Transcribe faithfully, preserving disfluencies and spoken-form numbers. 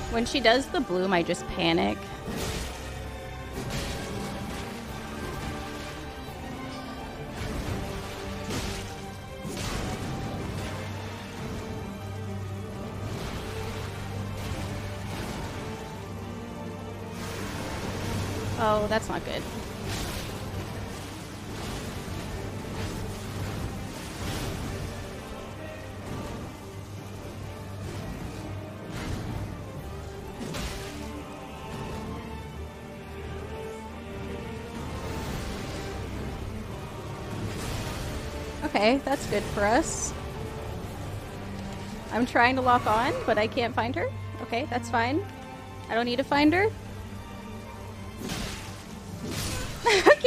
When she does the bloom, I just panic. Oh, that's not good. Okay, that's good for us. I'm trying to lock on, but I can't find her. Okay, that's fine. I don't need to find her. Okay,